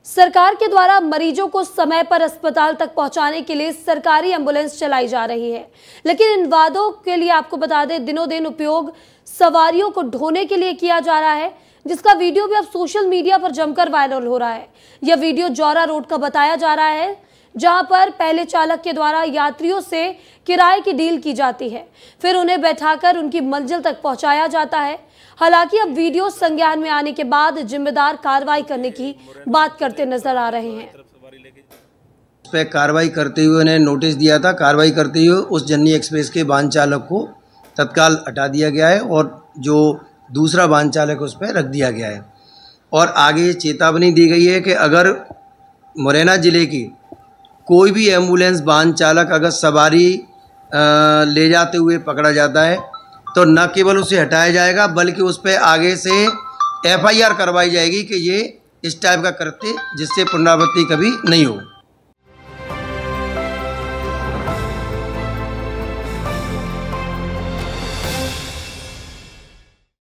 सरकार के द्वारा मरीजों को समय पर अस्पताल तक पहुंचाने के लिए सरकारी एम्बुलेंस चलाई जा रही है, लेकिन इन वादों के लिए आपको बता दें दिनों दिन उपयोग सवारियों को ढोने के लिए किया जा रहा है, जिसका वीडियो भी अब सोशल मीडिया पर जमकर वायरल हो रहा है। यह वीडियो जौरा रोड का बताया जा रहा है, जहां पर पहले चालक के द्वारा यात्रियों से किराए की डील की जाती है, फिर उन्हें बैठाकर उनकी मंजिल तक पहुंचाया जाता है। हालांकि अब वीडियो संज्ञान में आने के बाद जिम्मेदार कार्रवाई करने की बात करते नजर आ रहे हैं। उस पर कार्रवाई करते हुए उन्हें नोटिस दिया था। कार्रवाई करते हुए उस जननी एक्सप्रेस के वाहन चालक को तत्काल हटा दिया गया है और जो दूसरा वाहन चालक उस पर रख दिया गया है। और आगे चेतावनी दी गई है कि अगर मुरैना ज़िले की कोई भी एम्बुलेंस वाहन चालक अगर सवारी ले जाते हुए पकड़ा जाता है तो न केवल उसे हटाया जाएगा बल्कि उस पर आगे से FIR करवाई जाएगी कि ये इस टाइप का कृत्य जिससे पुनरावृत्ति कभी नहीं हो।